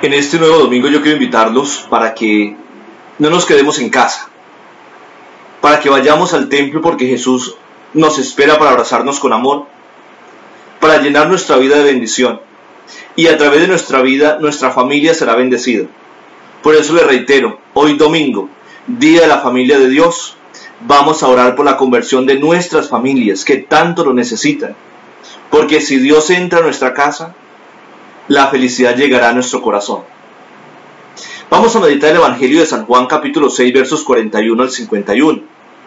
En este nuevo domingo yo quiero invitarlos para que no nos quedemos en casa, para que vayamos al templo porque Jesús nos espera para abrazarnos con amor, para llenar nuestra vida de bendición y a través de nuestra vida nuestra familia será bendecida. Por eso le reitero, hoy domingo, Día de la Familia de Dios, vamos a orar por la conversión de nuestras familias que tanto lo necesitan, porque si Dios entra a nuestra casa, la felicidad llegará a nuestro corazón. Vamos a meditar el Evangelio de San Juan capítulo 6 versos 41 al 51.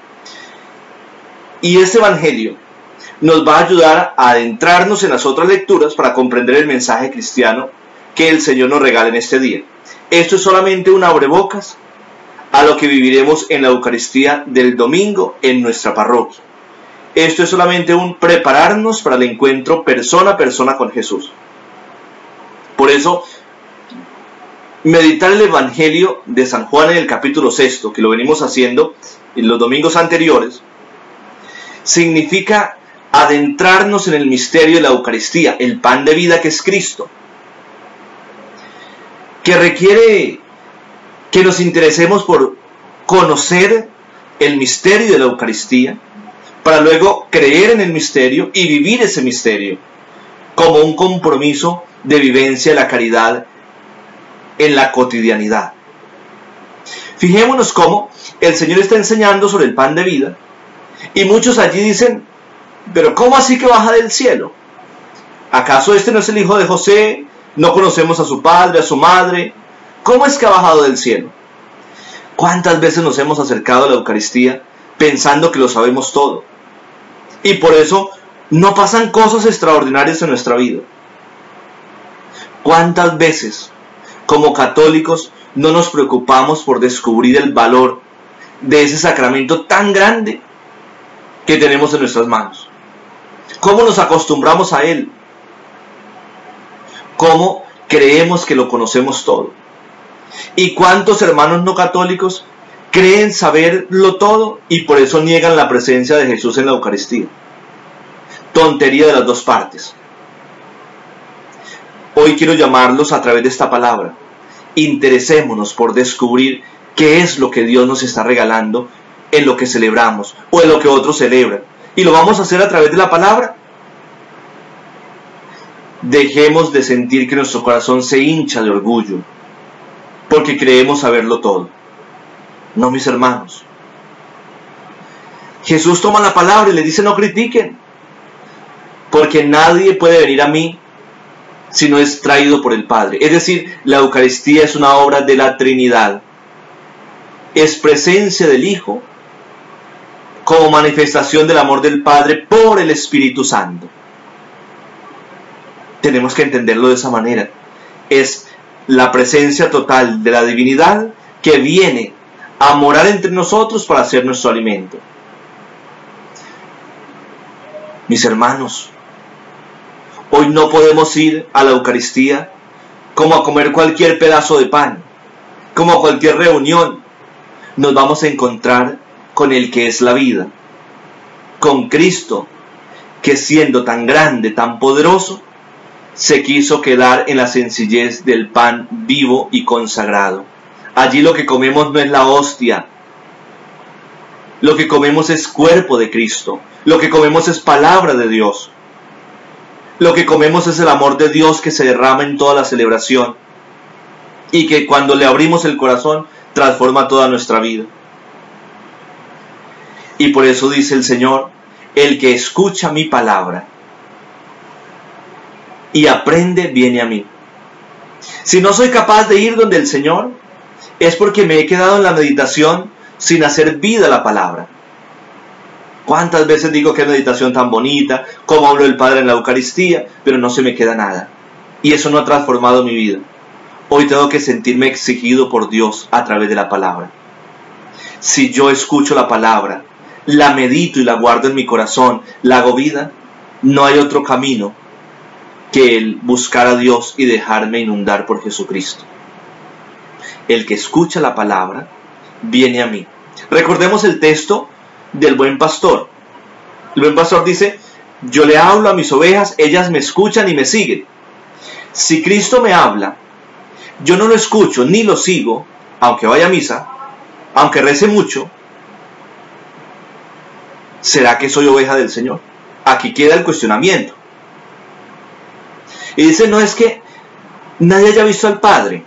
Y este Evangelio nos va a ayudar a adentrarnos en las otras lecturas para comprender el mensaje cristiano que el Señor nos regala en este día. Esto es solamente un abrebocas a lo que viviremos en la Eucaristía del domingo en nuestra parroquia. Esto es solamente un prepararnos para el encuentro persona a persona con Jesús. Por eso, meditar el Evangelio de San Juan en el capítulo 6, que lo venimos haciendo en los domingos anteriores, significa adentrarnos en el misterio de la Eucaristía, el pan de vida que es Cristo, que requiere que nos interesemos por conocer el misterio de la Eucaristía, para luego creer en el misterio y vivir ese misterio como un compromiso de vivencia de la caridad en la cotidianidad. Fijémonos cómo el Señor está enseñando sobre el pan de vida y muchos allí dicen, pero ¿cómo así que baja del cielo? ¿Acaso este no es el hijo de José? ¿No conocemos a su padre, a su madre? ¿Cómo es que ha bajado del cielo? ¿Cuántas veces nos hemos acercado a la Eucaristía pensando que lo sabemos todo? Y por eso no pasan cosas extraordinarias en nuestra vida. ¿Cuántas veces, como católicos, no nos preocupamos por descubrir el valor de ese sacramento tan grande que tenemos en nuestras manos? ¿Cómo nos acostumbramos a él? ¿Cómo creemos que lo conocemos todo? ¿Y cuántos hermanos no católicos creen saberlo todo y por eso niegan la presencia de Jesús en la Eucaristía? Tontería de las dos partes. Hoy quiero llamarlos a través de esta palabra. Interesémonos por descubrir qué es lo que Dios nos está regalando en lo que celebramos o en lo que otros celebran. Y lo vamos a hacer a través de la palabra. Dejemos de sentir que nuestro corazón se hincha de orgullo porque creemos saberlo todo. No, mis hermanos. Jesús toma la palabra y le dice: no critiquen, porque nadie puede venir a mí si no es traído por el Padre. Es decir, la Eucaristía es una obra de la Trinidad. Es presencia del Hijo como manifestación del amor del Padre por el Espíritu Santo. Tenemos que entenderlo de esa manera. Es la presencia total de la divinidad que viene a morar entre nosotros para ser nuestro alimento. Mis hermanos, hoy no podemos ir a la Eucaristía como a comer cualquier pedazo de pan, como a cualquier reunión. Nos vamos a encontrar con el que es la vida, con Cristo, que siendo tan grande, tan poderoso, se quiso quedar en la sencillez del pan vivo y consagrado. Allí lo que comemos no es la hostia, lo que comemos es cuerpo de Cristo, lo que comemos es palabra de Dios. Lo que comemos es el amor de Dios que se derrama en toda la celebración y que cuando le abrimos el corazón transforma toda nuestra vida. Y por eso dice el Señor: el que escucha mi palabra y aprende viene a mí. Si no soy capaz de ir donde el Señor, es porque me he quedado en la meditación sin hacer vida la palabra. ¿Cuántas veces digo qué meditación tan bonita, cómo habló el Padre en la Eucaristía, pero no se me queda nada? Y eso no ha transformado mi vida. Hoy tengo que sentirme exigido por Dios a través de la palabra. Si yo escucho la palabra, la medito y la guardo en mi corazón, la hago vida, no hay otro camino que el buscar a Dios y dejarme inundar por Jesucristo. El que escucha la palabra viene a mí. Recordemos el texto del buen pastor. El buen pastor dice: yo le hablo a mis ovejas, ellas me escuchan y me siguen. Si Cristo me habla, yo no lo escucho ni lo sigo, aunque vaya a misa, aunque rece mucho, ¿será que soy oveja del Señor? Aquí queda el cuestionamiento. Y dice, no es que nadie haya visto al Padre,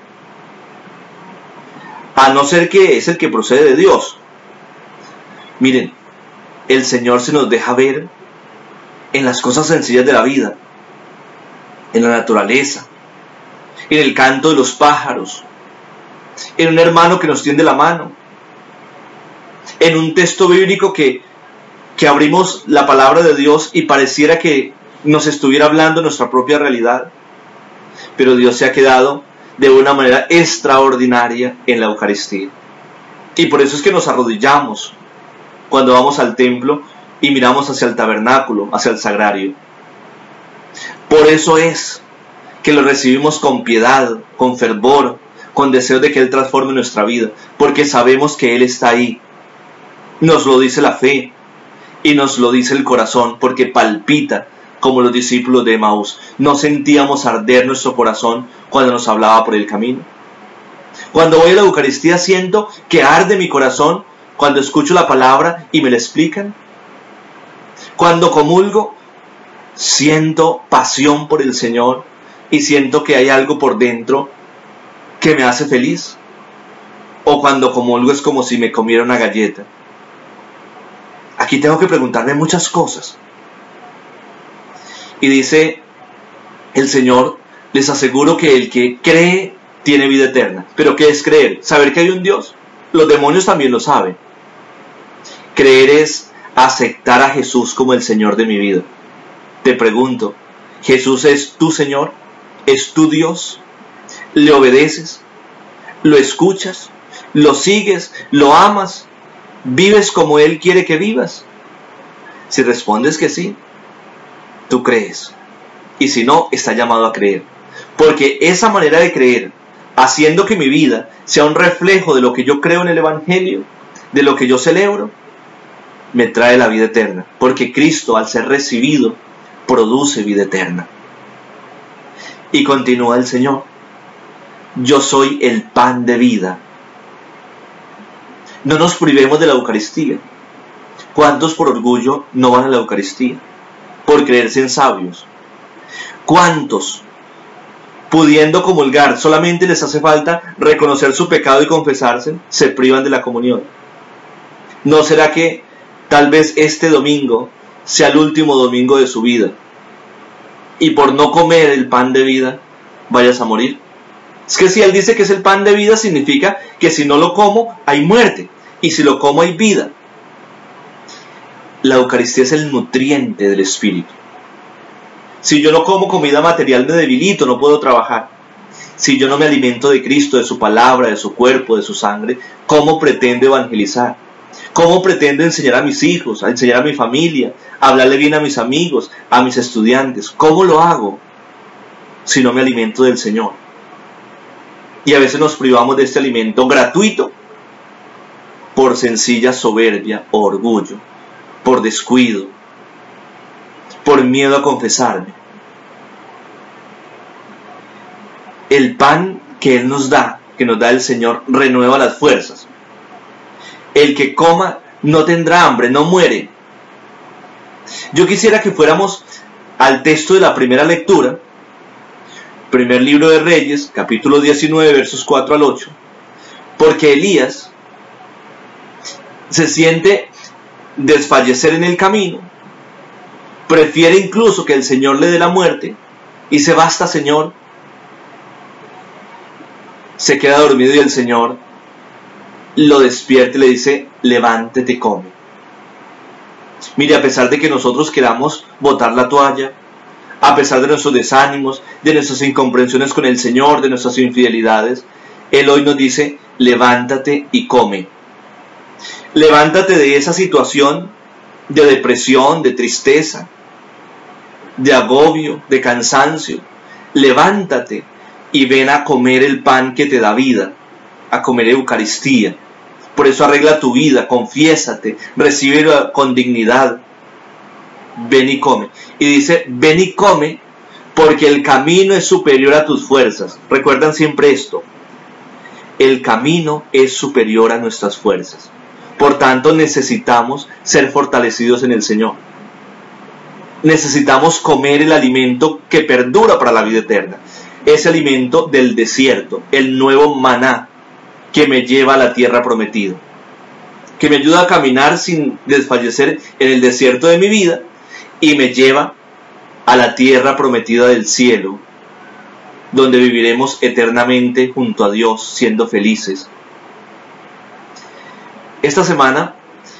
a no ser que es el que procede de Dios. Miren, el Señor se nos deja ver en las cosas sencillas de la vida, en la naturaleza, en el canto de los pájaros, en un hermano que nos tiende la mano, en un texto bíblico que abrimos la palabra de Dios y pareciera que nos estuviera hablando nuestra propia realidad. Pero Dios se ha quedado de una manera extraordinaria en la Eucaristía. Y por eso es que nos arrodillamos cuando vamos al templo y miramos hacia el tabernáculo, hacia el sagrario. Por eso es que lo recibimos con piedad, con fervor, con deseo de que Él transforme nuestra vida, porque sabemos que Él está ahí. Nos lo dice la fe y nos lo dice el corazón, porque palpita como los discípulos de Emaús. No sentíamos arder nuestro corazón cuando nos hablaba por el camino. Cuando voy a la Eucaristía siento que arde mi corazón cuando escucho la palabra y me la explican. Cuando comulgo siento pasión por el Señor y siento que hay algo por dentro que me hace feliz. O cuando comulgo es como si me comiera una galleta. Aquí tengo que preguntarme muchas cosas. Y dice el Señor, les aseguro que el que cree tiene vida eterna. ¿Pero qué es creer? ¿Saber que hay un Dios? Los demonios también lo saben. Creer es aceptar a Jesús como el Señor de mi vida. Te pregunto, ¿Jesús es tu Señor? ¿Es tu Dios? ¿Le obedeces? ¿Lo escuchas? ¿Lo sigues? ¿Lo amas? ¿Vives como Él quiere que vivas? Si respondes que sí, tú crees. Y si no, está llamado a creer. Porque esa manera de creer, haciendo que mi vida sea un reflejo de lo que yo creo en el Evangelio, de lo que yo celebro, me trae la vida eterna. Porque Cristo, al ser recibido, produce vida eterna. Y continúa el Señor. Yo soy el pan de vida. No nos privemos de la Eucaristía. ¿Cuántos por orgullo no van a la Eucaristía? Por creerse en sabios. ¿Cuántos, pudiendo comulgar, solamente les hace falta reconocer su pecado y confesarse, se privan de la comunión? ¿No será que tal vez este domingo sea el último domingo de su vida y por no comer el pan de vida vayas a morir? Es que si Él dice que es el pan de vida, significa que si no lo como, hay muerte. Y si lo como, hay vida. La Eucaristía es el nutriente del Espíritu. Si yo no como comida material, me debilito, no puedo trabajar. Si yo no me alimento de Cristo, de su palabra, de su cuerpo, de su sangre, ¿cómo pretendo evangelizar? ¿Cómo pretendo enseñar a mis hijos, a enseñar a mi familia, a hablarle bien a mis amigos, a mis estudiantes? ¿Cómo lo hago si no me alimento del Señor? Y a veces nos privamos de este alimento gratuito por sencilla soberbia o orgullo, por descuido, por miedo a confesarme. El pan que Él nos da, que nos da el Señor, renueva las fuerzas. El que coma no tendrá hambre, no muere. Yo quisiera que fuéramos al texto de la primera lectura, primer libro de Reyes, capítulo 19, versos 4 al 8, porque Elías se siente desfallecer en el camino, prefiere incluso que el Señor le dé la muerte, y dice, basta Señor, se queda dormido y el Señor lo despierta y le dice, levántate y come. Mire, a pesar de que nosotros queramos botar la toalla, a pesar de nuestros desánimos, de nuestras incomprensiones con el Señor, de nuestras infidelidades, Él hoy nos dice, levántate y come. Levántate de esa situación de depresión, de tristeza, de agobio, de cansancio. Levántate y ven a comer el pan que te da vida, a comer Eucaristía. Por eso arregla tu vida, confiésate, recíbelo con dignidad. Ven y come. Y dice, ven y come, porque el camino es superior a tus fuerzas. Recuerdan siempre esto. El camino es superior a nuestras fuerzas. Por tanto, necesitamos ser fortalecidos en el Señor. Necesitamos comer el alimento que perdura para la vida eterna. Ese alimento del desierto, el nuevo maná que me lleva a la tierra prometida. Que me ayuda a caminar sin desfallecer en el desierto de mi vida y me lleva a la tierra prometida del cielo, donde viviremos eternamente junto a Dios, siendo felices. Esta semana,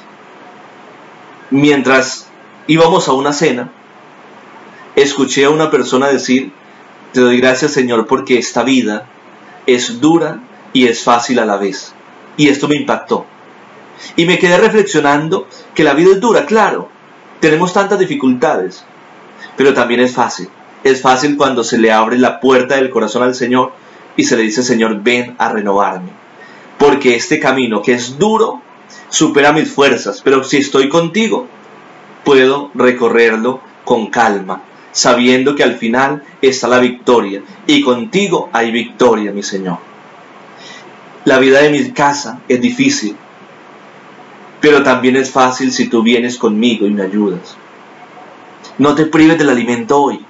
mientras íbamos a una cena, escuché a una persona decir: te doy gracias, Señor, porque esta vida es dura y es fácil a la vez. Y esto me impactó. Y me quedé reflexionando que la vida es dura, claro. Tenemos tantas dificultades, pero también es fácil. Es fácil cuando se le abre la puerta del corazón al Señor y se le dice: Señor, ven a renovarme. Porque este camino que es duro supera mis fuerzas, pero si estoy contigo, puedo recorrerlo con calma, sabiendo que al final está la victoria, y contigo hay victoria, mi Señor. La vida de mi casa es difícil, pero también es fácil si tú vienes conmigo y me ayudas. No te prives del alimento hoy.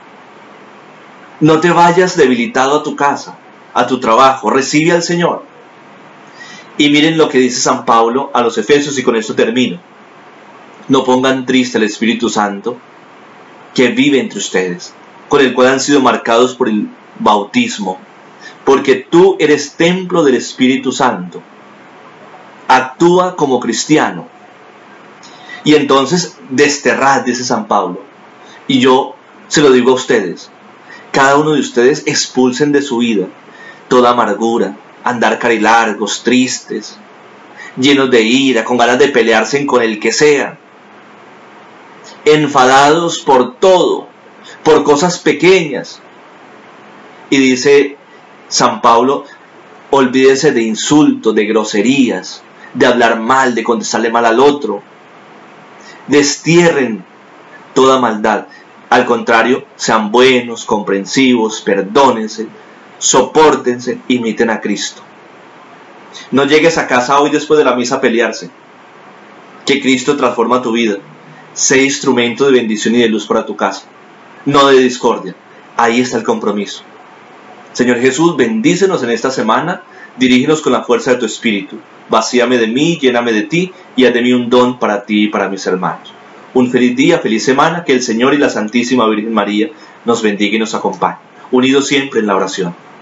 No te vayas debilitado a tu casa, a tu trabajo. Recibe al Señor. Y miren lo que dice San Pablo a los Efesios, y con esto termino. No pongan triste al Espíritu Santo que vive entre ustedes, con el cual han sido marcados por el bautismo, porque tú eres templo del Espíritu Santo. Actúa como cristiano. Y entonces desterrad, dice San Pablo. Y yo se lo digo a ustedes. Cada uno de ustedes expulsen de su vida toda amargura, andar carilargos, tristes, llenos de ira, con ganas de pelearse con el que sea, enfadados por todo, por cosas pequeñas. Y dice San Pablo: olvídense de insultos, de groserías, de hablar mal, de contestarle mal al otro. Destierren toda maldad. Al contrario, sean buenos, comprensivos, perdónense, sopórtense, imiten a Cristo. No llegues a casa hoy después de la misa a pelearse. Que Cristo transforma tu vida. Sé instrumento de bendición y de luz para tu casa, no de discordia. Ahí está el compromiso. Señor Jesús, bendícenos en esta semana, dirígenos con la fuerza de tu Espíritu. Vacíame de mí, lléname de ti, y haz de mí un don para ti y para mis hermanos. Un feliz día, feliz semana, que el Señor y la Santísima Virgen María nos bendiga y nos acompañe, unidos siempre en la oración.